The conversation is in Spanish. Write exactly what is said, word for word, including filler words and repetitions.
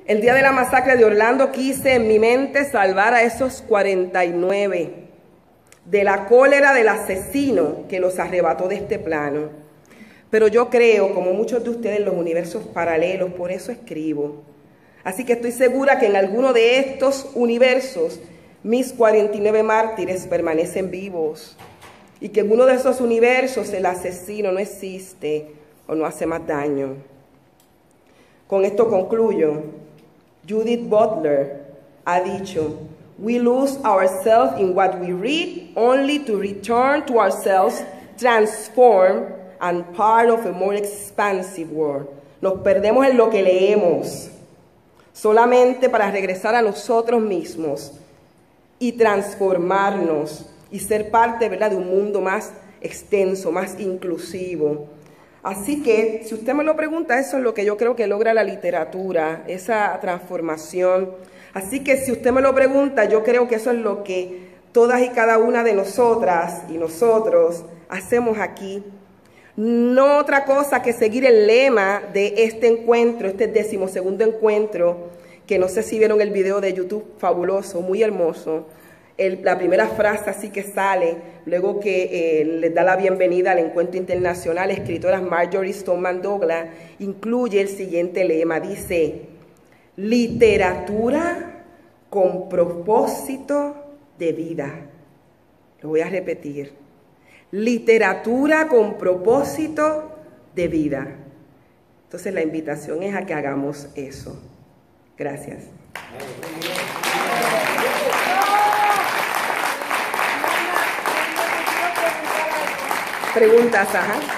El día de la masacre de Orlando quise en mi mente salvar a esos cuarenta y nueve de la cólera del asesino que los arrebató de este plano. Pero yo creo, como muchos de ustedes, en los universos paralelos, por eso escribo. Así que estoy segura que en alguno de estos universos mis cuarenta y nueve mártires permanecen vivos y que en uno de esos universos el asesino no existe o no hace más daño. Con esto concluyo. Judith Butler ha dicho, "We lose ourselves in what we read only to return to ourselves transformed and part of a more expansive world." Nos perdemos en lo que leemos solamente para regresar a nosotros mismos y transformarnos y ser parte, ¿verdad?, de un mundo más extenso, más inclusivo. Así que, si usted me lo pregunta, eso es lo que yo creo que logra la literatura, esa transformación. Así que, si usted me lo pregunta, yo creo que eso es lo que todas y cada una de nosotras y nosotros hacemos aquí. No otra cosa que seguir el lema de este encuentro, este decimosegundo encuentro, que no sé si vieron el video de YouTube, fabuloso, muy hermoso. El, la primera frase así que sale, luego que eh, les da la bienvenida al encuentro internacional, escritora Marjorie Stoneman Douglas, incluye el siguiente lema, dice, literatura con propósito de vida. Lo voy a repetir, literatura con propósito de vida. Entonces la invitación es a que hagamos eso. Gracias. Preguntas, ajá.